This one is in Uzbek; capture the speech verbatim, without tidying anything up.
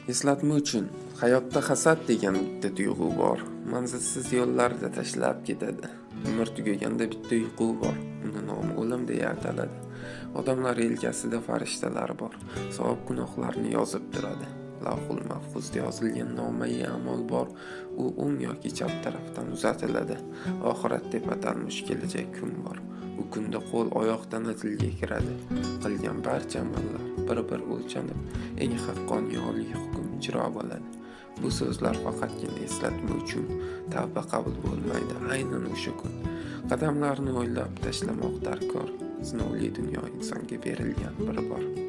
Eslatma uchun, hayotda hasad degan bitta tuyg'u bor. Manzilsiz yo'llarda tashlab ketadi. Umr tugaganda bitta uyqu bor. Uni nomi o'lim deya ataladi. Odamlar yelkasida farishtalar bor. Savob gunohlarni yozib turadi. Lavhul mahfuzda yozilgan nomai amal bor. U o'ng yoki chap tarafdan uzatiladi. Oxirat deb atalmish kelajak kun bor. Bu kunda qo'l oyoq tana tilga kiradi. Qilgan barcha amallar bir-bir o'lchanib, eng haqqoniy oliy hukm ijro bo'ladi. Bu so'zlar faqatgina eslatma uchun, tavba qabul bo'lmaydi aynan o'sha kun. Qadamlarni o'ylab tashlamoq darkor. Sinovli dunyo insonga berilgan bir bor.